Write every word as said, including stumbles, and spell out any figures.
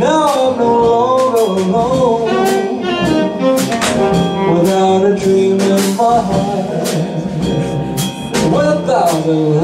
Now I'm no longer alone, without a dream in my heart, with a thousand